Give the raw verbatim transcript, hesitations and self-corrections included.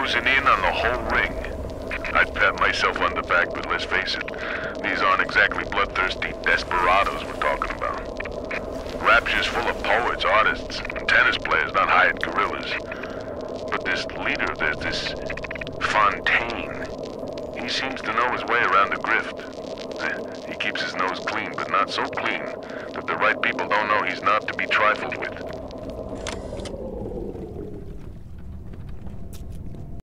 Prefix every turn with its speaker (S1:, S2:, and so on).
S1: closing in on the whole ring. I'd pat myself on the back, but let's face it, these aren't exactly bloodthirsty desperados we're talking about. Rapture's full of poets, artists, and tennis players, not hired guerrillas. But this leader, there's this Fontaine. He seems to know his way around the grift. He keeps his nose clean, but not so clean that the right people don't know he's not to be trifled with.